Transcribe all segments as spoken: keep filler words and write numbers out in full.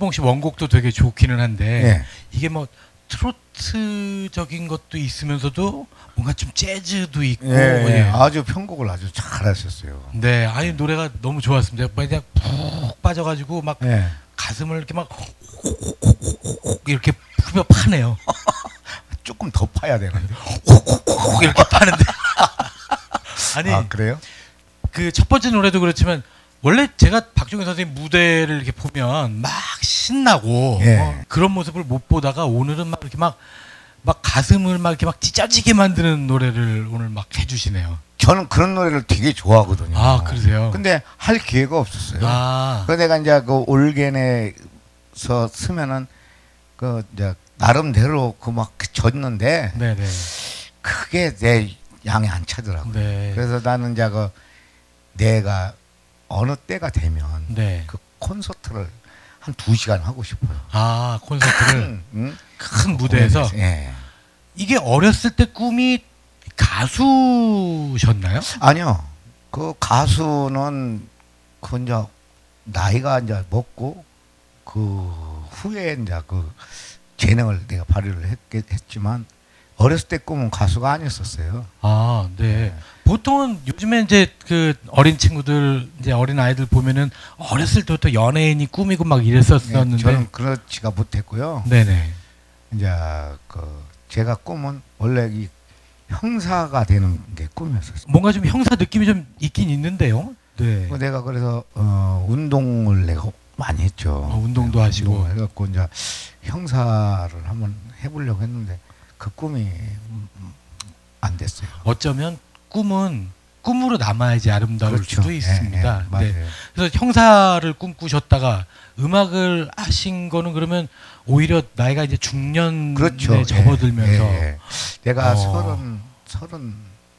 김석봉 씨 원곡도 되게 좋기는 한데 예. 이게 뭐 트로트적인 것도 있으면서도 뭔가 좀 재즈도 있고 예, 예. 예. 아주 편곡을 아주 잘하셨어요. 네, 아니 노래가 너무 좋았습니다. 그냥 푹 빠져가지고 막 예. 가슴을 이렇게 막 이렇게 후벼 파네요. 조금 더 파야 되는데. 이렇게 파는데 아니 아, 그래요? 그 첫 번째 노래도 그렇지만 원래 제가 박종현 선생님 무대를 이렇게 보면 막 신나고 예. 어, 그런 모습을 못 보다가 오늘은 막 이렇게 막 막 가슴을 막 이렇게 막 찢어지게 만드는 노래를 오늘 막 해주시네요. 저는 그런 노래를 되게 좋아하거든요. 아, 그러세요? 근데 할 기회가 없었어요. 아, 그 내가 이제 그 올겐에서 쓰면은 그 이제 나름대로 그 막 졌는데 네네. 그게 내 양에 안 차더라고요. 네. 그래서 나는 이제 그 내가 어느 때가 되면 네. 그 콘서트를 한 두 시간 하고 싶어요. 아, 콘서트를 큰, 응? 큰 무대에서 예. 이게 어렸을 때 꿈이 가수셨나요? 아니요. 그 가수는 그 이제 나이가 이제 먹고 그 후에 이제 그 재능을 내가 발휘를 했, 했지만 어렸을 때 꿈은 가수가 아니었었어요. 아, 네. 네. 보통은 요즘에 이제 그 어린 친구들 이제 어린 아이들 보면은 어렸을 때부터 연예인이 꿈이고 막 이랬었었는데 예, 저는 그렇지가 못했고요. 네네. 이제 그 제가 꿈은 원래 이 형사가 되는 게 꿈이었었어요. 뭔가 좀 형사 느낌이 좀 있긴 있는데요. 네. 그 내가 그래서 어, 운동을 내가 많이 했죠. 어, 운동도 네, 하시고. 운동을 해갖고 이제 형사를 한번 해보려고 했는데 그 꿈이 안 됐어요. 어쩌면 꿈은 꿈으로 남아야지 아름다울 그렇죠. 수도 있습니다. 예, 예, 맞아요. 네. 그래서 형사를 꿈꾸셨다가 음악을 하신 거는 그러면 오히려 나이가 이제 중년에 그렇죠. 접어들면서 예, 예. 내가 어. 서른 서른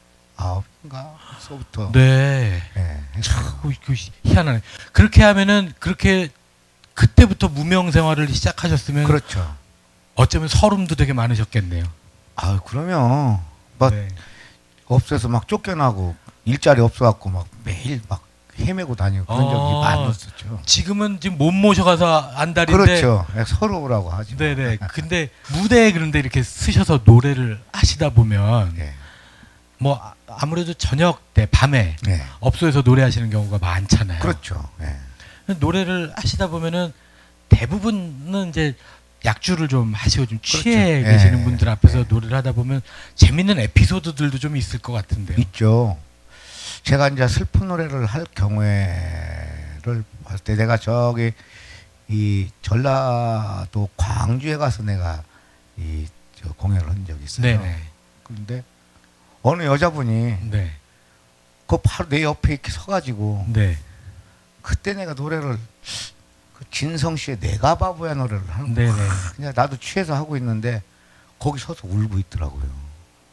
아홉인가서부터 네. 예, 참, 그, 그 희한하네. 그렇게 하면은 그렇게 그때부터 무명 생활을 시작하셨으면 그렇죠. 어쩌면 서름도 되게 많으셨겠네요. 아 그러면 막 네. 없어서 막 쫓겨나고 일자리 없어갖고 막 매일 막 헤매고 다니고 그런 적이 아. 많았었죠. 지금은 지금 못 모셔가서 안달인데. 그렇죠. 예, 서로라고 하죠. 네네. 근데 무대에 그런데 이렇게 쓰셔서 노래를 하시다 보면 예. 뭐 아- 아무래도 저녁 때 밤에 예. 업소에서 노래하시는 경우가 많잖아요. 그렇죠. 예. 노래를 하시다 보면은 대부분은 이제 약주를 좀 하시고 좀 취해 그렇죠. 계시는 예. 분들 앞에서 예. 노래를 하다 보면 재밌는 에피소드들도 좀 있을 것 같은데요. 있죠. 제가 이제 슬픈 노래를 할 경우에를 봤을 때 내가 저기 이 전라도 광주에 가서 내가 이 저 공연을 한 적이 있어요. 네네. 그런데 어느 여자분이 네. 그 바로 내 옆에 이렇게 서가지고 네. 그때 내가 노래를 그 진성 씨의 내가 바보야 노래를 하는 네네. 거야. 그냥 나도 취해서 하고 있는데 거기 서서 울고 있더라고요.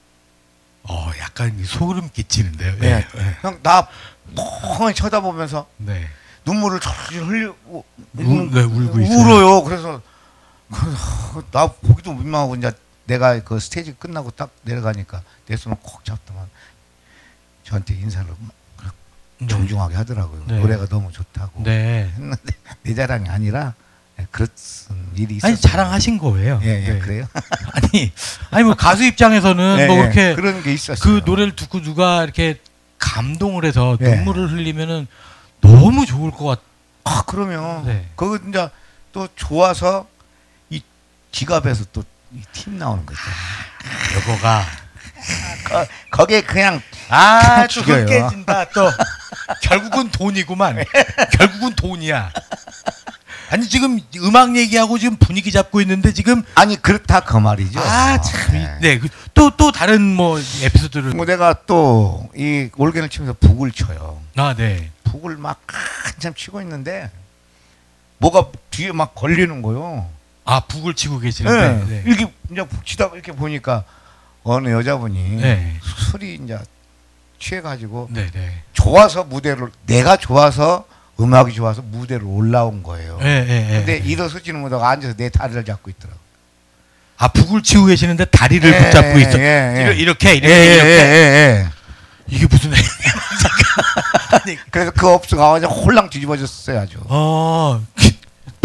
어, 약간 소름 끼치는데요. 네. 네. 네. 그냥 나 멍하니 쳐다보면서 네. 눈물을 철철 흘리고 울- 네, 울고 있어요. 울어요. 그래서 그, 나 보기도 민망하고 이제 내가 그 스테이지 끝나고 딱 내려가니까 내 손을 콕 잡더만 저한테 인사를 네. 정중하게 하더라고요. 네. 노래가 너무 좋다고 네. 했는데 내 자랑이 아니라 그런 일이 있었어요. 아니 자랑하신 거예요. 예, 예, 네. 그래요? 아니, 아니 뭐 가수 입장에서는 예, 뭐 예, 그렇게 그런 게 있었어요. 그 노래를 듣고 누가 이렇게 감동을 해서 예. 눈물을 흘리면은 너무 좋을 것 같. 아 그러면 네. 그거 이제 또 좋아서 이 지갑에서 또 팀 나오는 거 있잖아요. 여보가 거, 거기에 그냥 아, 또 죽여요. 깨진다. 또 결국은 돈이구만. 결국은 돈이야. 아니 지금 음악 얘기하고 지금 분위기 잡고 있는데 지금 아니 그렇다 그 말이죠. 아 참 네. 네. 또 또 다른 뭐 에피소드를 뭐 내가 또 이 올겐을 치면서 북을 쳐요. 아 네. 북을 막 한참 치고 있는데 뭐가 뒤에 막 걸리는 거요. 아 북을 치고 계시는데 네. 네. 이렇게 이제 북 치다 이렇게 보니까 어느 여자분이 네. 술이 이제 취해가지고 네, 네. 좋아서 무대를 내가 좋아서 음악이 좋아서 무대로 올라온 거예요. 예, 예, 예. 근데 일어서지는 못하고 앉아서 내 다리를 잡고 있더라고. 아 북을 치고 계시는데 다리를 예, 붙잡고 있어. 예, 예. 이렇게 이렇게 이렇게, 예, 예, 이렇게. 예, 예. 이게 무슨 아니 그래서 그 업소가 와서 홀랑 뒤집어졌어요 아주. 어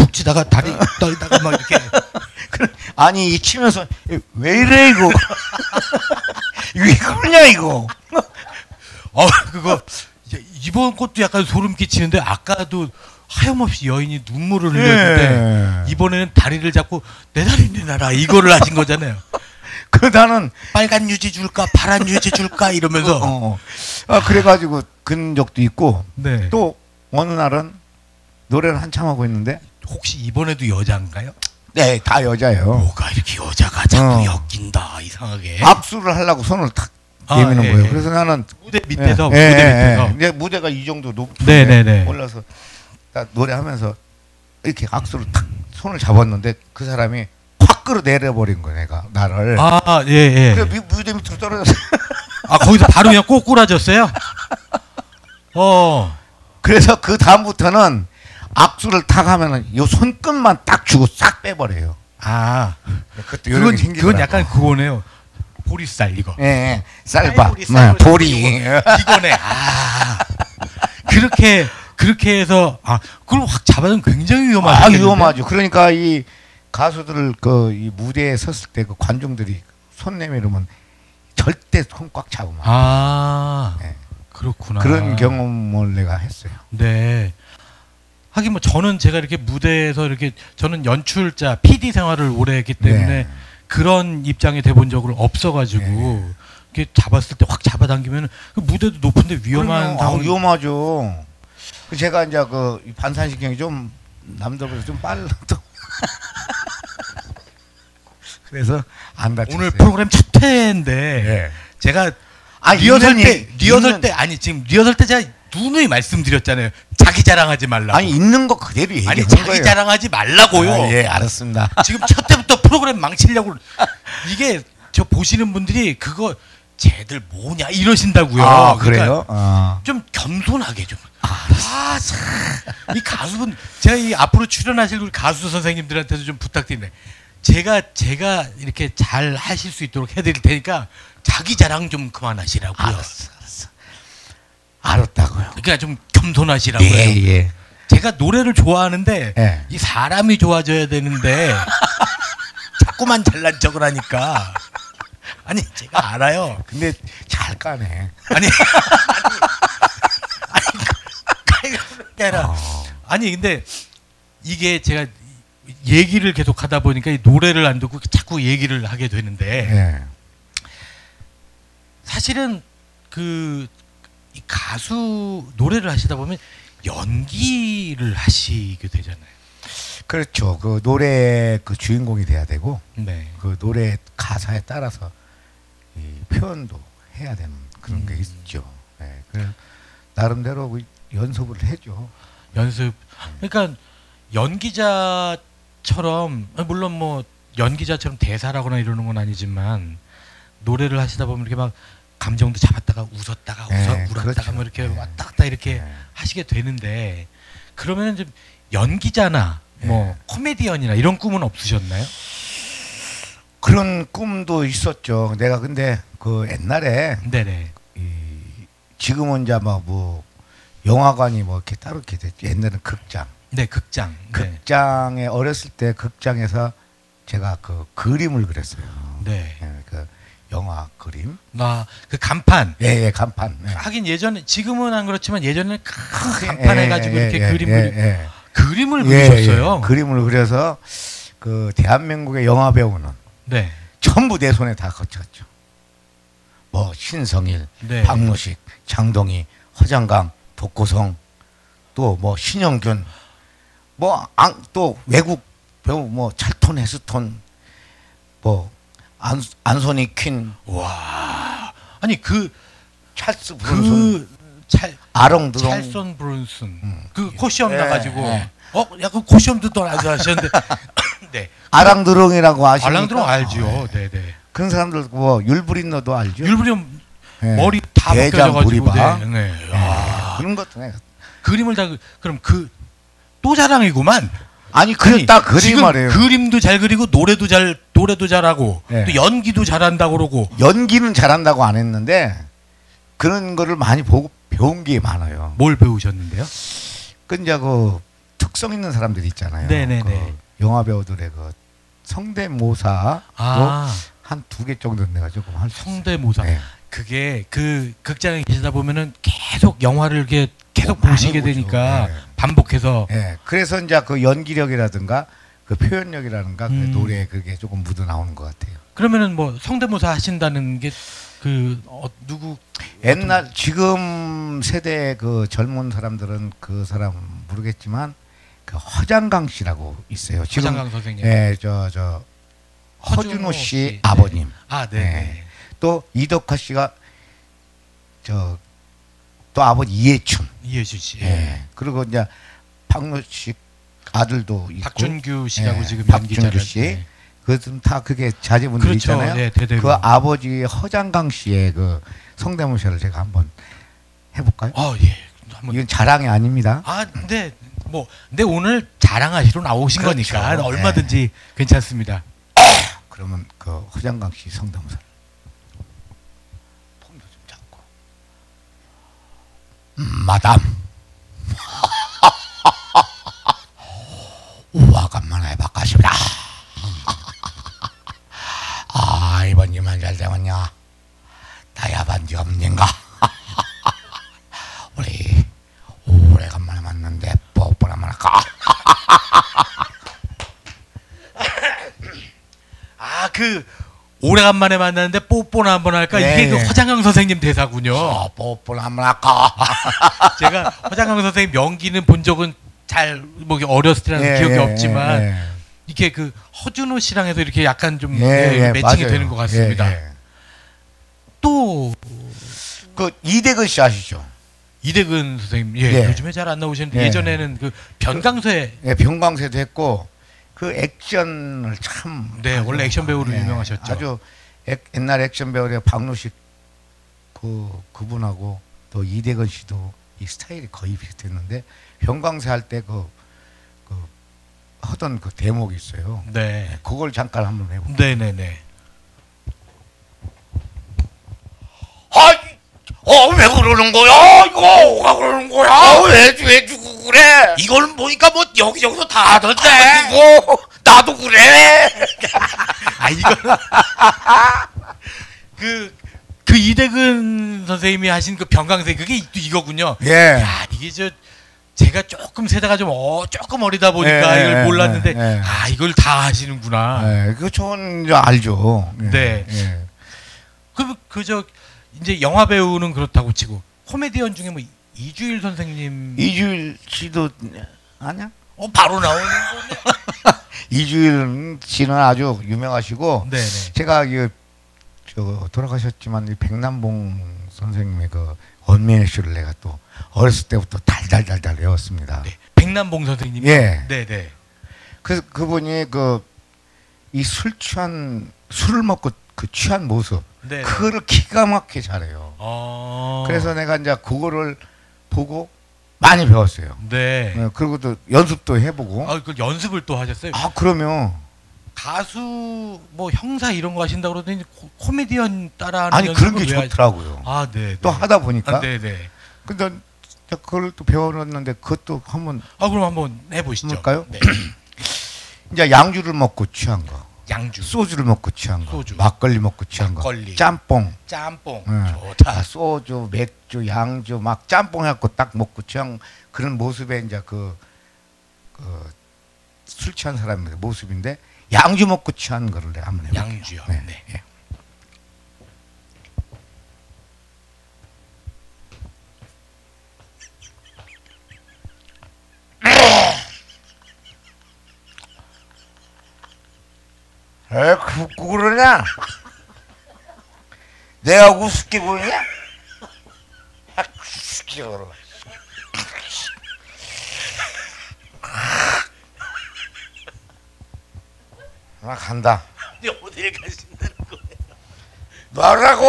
치다가 다리 떨다가 막 이렇게. 아니 이 치면서 왜 이래 이거 왜 그러냐 이거. 어 그거 이번 것도 약간 소름 끼치는데 아까도 하염없이 여인이 눈물을 흘렸는데 예. 이번에는 다리를 잡고 내 다리 내놔라 이거를 하신 거잖아요. 그 나는 빨간 유지 줄까 파란 유지 줄까 이러면서. 어, 어. 아, 그래가지고 그런 적도 있고 네. 또 어느 날은 노래를 한참 하고 있는데 혹시 이번에도 여자인가요? 네, 다 여자예요. 뭐가 이렇게 여자가 자꾸 어. 엮인다 이상하게. 악수를 하려고 손을 탁 아, 내미는 예, 거예요. 예. 그래서 나는 무대 밑에서 예, 무대 예, 밑에서. 예. 근데 무대가 이 정도 높은데 네, 네, 네. 올라서 딱 노래하면서 이렇게 악수를 탁 손을 잡았는데 그 사람이 확 끌어내려 버린 거야, 내가 나를. 아, 예, 예. 그래 미- 무대 밑으로 떨어졌어. 아, 거기서 바로 그냥 꼬꾸라졌어요? 어. 그래서 그 다음부터는 악수를 탁 하면은 요 손끝만 딱 주고 싹 빼버려요. 아. 그것도 그건, 요령이 그건 생기더라고. 약간 그거네요. 보리쌀 이거. 예, 예. 쌀밥, 쌀보리, 쌀보리, 네, 보리. 이거네. 아. 그렇게 그렇게 해서 아, 그걸 확 잡아주면 굉장히 위험하죠. 아, 위험하죠. 그러니까 이 가수들 그 이 무대에 섰을 때 그 관중들이 손 내밀으면 절대 손 꽉 잡으면 안 아. 네. 그렇구나. 그런 경험을 내가 했어요. 네. 하긴 뭐 저는 제가 이렇게 무대에서 이렇게 저는 연출자, 피디 생활을 오래 했기 때문에 네. 그런 입장이 돼본 적은 없어가지고 네. 이렇게 잡았을 때 확 잡아당기면 그 무대도 높은데 위험한 그럼요. 아, 상황. 위험하죠. 그 제가 이제 그 반사신경이 좀 남들보다 좀 빨라 또. 그래서 안 다쳤어요. 오늘 프로그램 첫 회인데 네. 제가 아, 리허설 있는 때 얘기- 리허설 있는- 때 아니 지금 리허설 때 제가 누누이 말씀드렸잖아요. 자기 자랑하지 말라고. 아니 있는 거 그대로 얘기한 아니 거예요. 자기 자랑하지 말라고요. 아, 예, 알았습니다. 지금 첫 때부터 프로그램 망치려고 이게 저 보시는 분들이 그거 쟤들 뭐냐 이러신다고요. 아, 그러니까 그래요? 아. 좀 겸손하게 좀. 아, 참. 이 가수분 제가 이 앞으로 출연하실 우리 가수 선생님들한테도 좀 부탁드리네. 제가 제가 이렇게 잘 하실 수 있도록 해드릴 테니까 자기 자랑 좀 그만하시라고요. 알았어, 알았어. 알았다고요. 그러니까 좀 겸손하시라고요. 예, 예. 제가 노래를 좋아하는데 예. 이 사람이 좋아져야 되는데 자꾸만 잘난 척을 하니까 아니 제가 알아요. 근데 잘 까네. 아니 아니 아니 그런 게 아니라 어. 아니 근데 이게 제가 얘기를 계속 하다 보니까 이 노래를 안 듣고 자꾸 얘기를 하게 되는데 예. 사실은 그 이 가수 노래를 하시다 보면 연기를 하시게 되잖아요. 그렇죠. 그 노래 그 주인공이 돼야 되고 네. 그 노래 가사에 따라서 이 표현도 해야 되는 그런 게 음. 있죠. 예. 그래 나름대로 그 연습을 해죠. 연습. 그러니까 연기자처럼 물론 뭐 연기자처럼 대사라거나 이러는 건 아니지만 노래를 하시다 보면 이렇게 막 감정도 잡았다가 웃었다가 네, 웃어 울었다가 그렇죠. 뭐 이렇게 네. 왔다 갔다 이렇게 네. 하시게 되는데 그러면 좀 연기자나 뭐 네. 코미디언이나 이런 꿈은 없으셨나요? 그런 꿈도 있었죠. 내가 근데 그 옛날에 네네. 이 지금은 이제 막 뭐 영화관이 뭐 이렇게 따로 이렇게 됐지. 옛날에는 극장. 네 극장. 네. 극장에 어렸을 때 극장에서 제가 그 그림을 그렸어요. 네. 예, 그 영화 그림. 나 그 간판. 예, 예, 간판. 예. 하긴 예전에 지금은 안 그렇지만 예전에 큰 예, 간판 예, 해가지고 예, 이렇게 예, 그림 예, 그리 예. 그림을 예, 그리셨어요. 예. 그림을 그려서 그 대한민국의 영화 배우는 네. 전부 내 손에 다 거쳤죠. 뭐 신성일, 네. 박노식, 장동희, 허장강, 독고성, 또 뭐 신영균, 뭐 또 외국 배우 뭐 찰톤, 헤스톤, 뭐 안, 안소니 퀸, 와. 아니 그 찰스 브룬슨, 그찰 아롱드롱, 찰선 브룬슨 음. 그 코시엄 예, 나가지고 예. 어 약간 코시엄도 또 하셨는데 네 아랑드롱이라고 아십니까? 알랑드롱 알죠. 어, 예. 네네. 그런 사람들 뭐 율브린너도 알죠. 율브리엄 예. 머리 다 대장 벗겨져가지고 부리바. 네. 네. 예. 아, 그런 것도 내가 그림을 다 그- 그럼 그 또 자랑이구만. 아니 그래 딱 그림 지금 말이에요. 그림도 잘 그리고 노래도 잘 노래도 잘하고 예. 또 연기도 잘한다고 그러고 연기는 잘한다고 안 했는데 그런 거를 많이 보고 배운 게 많아요. 뭘 배우셨는데요? 그 이제 그 특, 특성 있는 사람들이 있잖아요. 네네네. 그 영화 배우들의 그 성대모사도 아. 한 두 개 정도 내가 조금 할 수 있어요. 성대모사. 네. 그게 그 극장에 계시다 보면은 계속 영화를 이렇게 계속 어, 많이 보시게 보죠. 되니까 네. 반복해서 예, 그래서 이제 그 연기력이라든가 그 표현력이라든가 그 음. 노래 그게 조금 묻어 나오는 것 같아요. 그러면은 뭐 성대모사 하신다는 게 그 어, 누구 옛날 지금 세대 그 젊은 사람들은 그 사람 모르겠지만 그 허장강 씨라고 있어요. 지금 허장강 선생님. 예, 저 저 허준호 허준호 씨 씨. 아버님. 네. 아, 네. 네. 또 이덕화 씨가 저 또 아버지 이해춘. 이해준 씨. 예. 그리고 이제 박노식 아들도 있고. 박준규 씨라고 예, 지금 박준규 연기자를. 씨. 네. 그것은 다 그게 자제분들 그렇죠. 있잖아요. 네, 대대로. 그 아버지 허장강 씨의 그 성대모사를 제가 한번 해볼까요? 아, 예. 한번 이건 자랑이 아닙니다. 아, 근데 뭐 근데 오늘 자랑하시러 나오신 그렇죠. 거니까 얼마든지 괜찮습니다. 그러면 그 허장강 씨 성대모사. 폼도 좀 잡고. 음, 마담. 오와간만에 바꿨습니다. 아, 이번 주만 잘 되면요. 나야 반지 없는가? 우리 오래간만에 만났는데 뽀뽀나 한번 할까? 아, 그 오래간만에 만났는데 뽀뽀나 한번 할까? 네, 이게 그 네. 허장강 선생님 대사군요. 어, 뽀뽀나 한번 할까? 제가 허장강 선생님 연기는 본 적은 잘 뭐 어렸을 때라는 예, 기억이 예, 없지만 예, 이렇게 그 허준호 씨랑 해서 이렇게 약간 좀 예, 예, 예, 매칭이 맞아요. 되는 것 같습니다. 예, 예. 또 그 이대근 씨 아시죠? 이대근 선생님, 예, 예. 요즘에 잘 안 나오시는데 예. 예전에는 그 변강세, 예, 병광세도 했고 그 액션을 참 네, 아주, 원래 액션 배우로 예, 유명하셨죠. 아주 액, 옛날 액션 배우의 박노식 그 그분하고 또 이대근 씨도 이 스타일이 거의 비슷했는데 병광세 할 때 그 그 하던 그 대목이 있어요. 네, 그걸 잠깐 한번 해볼게요. 네, 네, 네. 아, 어, 왜 그러는 거야? 이거 뭐가 그러는 거야? 왜, 왜 주고 그래? 이걸 보니까 뭐 여기저기서 다 하던데. 아이고, 나도 그래. 아, 이거 그, 그 이대근 선생님이 하신 그 병강세 그게 이- 이거군요. 예. 야, 이게 저 제가 조금 세대가 좀 어, 조금 어리다 보니까 예, 이걸 예, 몰랐는데 예, 예. 아, 이걸 다 하시는구나. 예, 그거 저는 이제 알죠. 예, 네. 예. 그 그저 이제 영화 배우는 그렇다고 치고 코미디언 중에 뭐 이주일 선생님 이주일 씨도 아니야? 어 바로 나오는 거네. 이주일 씨는 아주 유명하시고 네네. 제가 이 저 돌아가셨지만 이 백남봉 선생님의 그 언면의 쇼를 내가 또 어렸을 때부터 달달달달 외웠습니다. 네. 백남봉 선생님이. 예. 네네. 그래서 그분이 그 이 술 취한 술을 먹고 그 취한 모습 네. 그거를 기가 막히게 잘해요. 어. 그래서 내가 이제 그거를 보고 많이 배웠어요. 네. 예, 그리고 또 연습도 해보고. 아, 그 연습을 또 하셨어요? 아 그러면 가수 뭐 형사 이런 거 하신다고 그러더니 코, 코미디언 따라하는 아니 그런 게 연습을 왜 하- 좋더라고요. 아, 네. 또 하다 보니까. 아, 네네. 근데 그걸 또 배워놨는데 그것도 한번 아, 그럼 한번 해보시죠. 해볼까요? 네. 이제 양주를 먹고 취한 거, 양주, 소주를 먹고 취한 거, 소주. 막걸리 먹고 취한 막걸리. 거, 짬뽕, 짬뽕, 예. 좋다. 아, 소주, 맥주, 양주 막 짬뽕 해갖고 딱 먹고 취한 그런 모습에 이제 그, 그 술 취한 사람의 모습인데 양주 먹고 취한 거를 내가 한번 해볼게요. 양주요. 네. 네. 예. 에, 그, 그러냐? 내가 우습게 보이냐? 아, 우습게 보러. 나 간다. 어딜 가신다는 거예요? 너라고!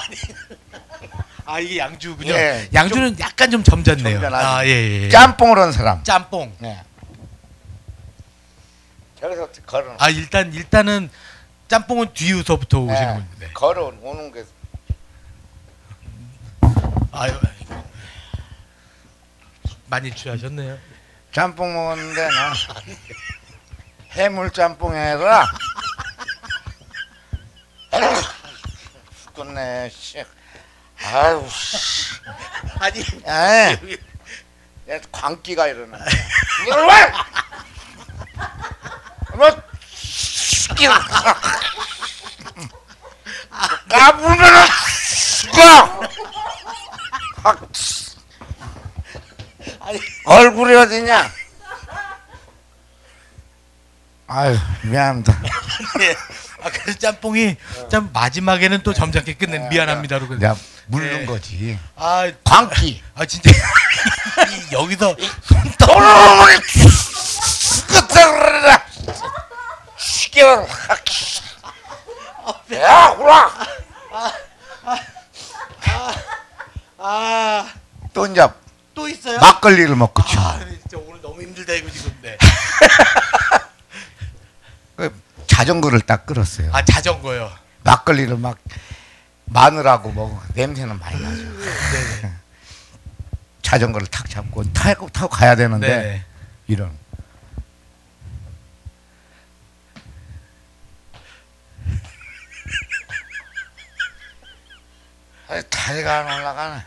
아, 이게 양주군요. 예, 양주는 약간 좀 점잖네요. 점잖하지. 아, 예, 예. 짬뽕을 한 사람. 짬뽕. 네. 저기서 걸어. 아, 일단 일단은 짬뽕은 뒤에서부터 오시는 네, 건데. 걸어 오는 게. 아유. 많이 취하셨네요. 짬뽕 먹었는데 나 해물 짬뽕이 아니라 죽겠네 씨. 아유 씨. 아니 에 야, 광기가 일어나. 이걸 왜? 뭐 끼가 까불면은 죽어. 아니 얼굴이 어디냐? 아유 미안합니다. 아 그래서 짬뽕이 참 마지막에는 또 점잖게 끝낸 미안합니다. 그러고 내가 물른 네. 거지. 아 광기. 아 진짜 이 여기서 너는 끝을 시계를 야 호라 아 또 이제 또 있어요? 막걸리를 먹고 쳐. 아 진짜 오늘 너무 힘들다 이거 지금. 네. 그 자전거를 딱 끌었어요. 아 자전거요. 막걸리를 막 마늘하고 먹어 냄새는 많이 나죠. 네네. 자전거를 탁 잡고 타고 타고 가야 되는데 네네. 이런 아이, 다리가 안 올라가네.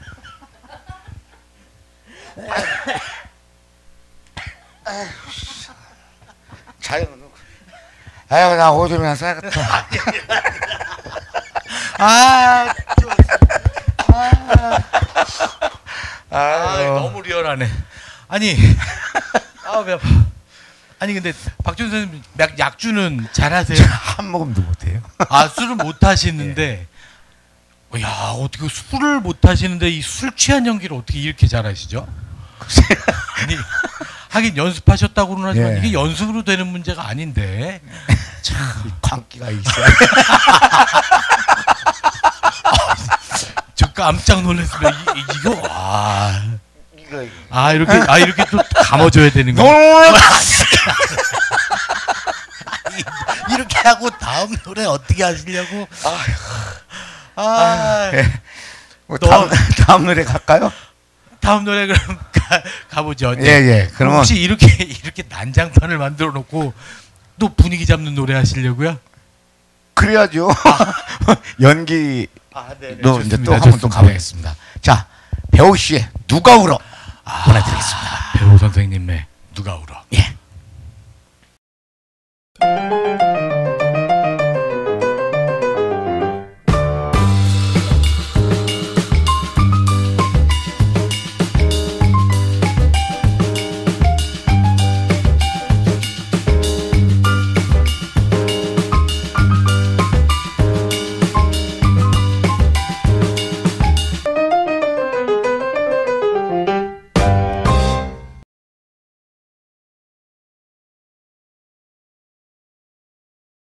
자전거 놓고 아유 나 오줌이나 싸겠다. 아, 좀, 아, 아, 아유. 너무 리얼하네. 아니, 아, 배 아파. 아니 근데 박준 선생님 약, 약주는 잘하세요? 한 모금도 못해요. 아 술을 못 하시는데, 야 어떻게 술을 못 하시는데 이 술 취한 연기를 어떻게 이렇게 잘하시죠? 아니 하긴 연습하셨다고는 하지만 예. 이게 연습으로 되는 문제가 아닌데 참 광기가 있어요. 저 깜짝 놀랐습니다. 이, 이- 이거 와. 이거 아 이렇게 아 이렇게 또 감아줘야 되는 거. 너는 이렇게 하고 다음 노래 어떻게 하시려고? 아, 예. 뭐 너- 다음 다음 노래 갈까요? 다음 노래 그럼 가, 가보죠. 예, 예. 그러면 혹시 이렇게 이렇게 난장판을 만들어 놓고 또 분위기 잡는 노래 하시려고요? 그래야죠. 연기도 아, 네, 이제 또 한번 또 가보겠습니다. 자, 배우 씨의 누가 울어 보내드리겠습니다. 배우 선생님의 누가 울어. 예.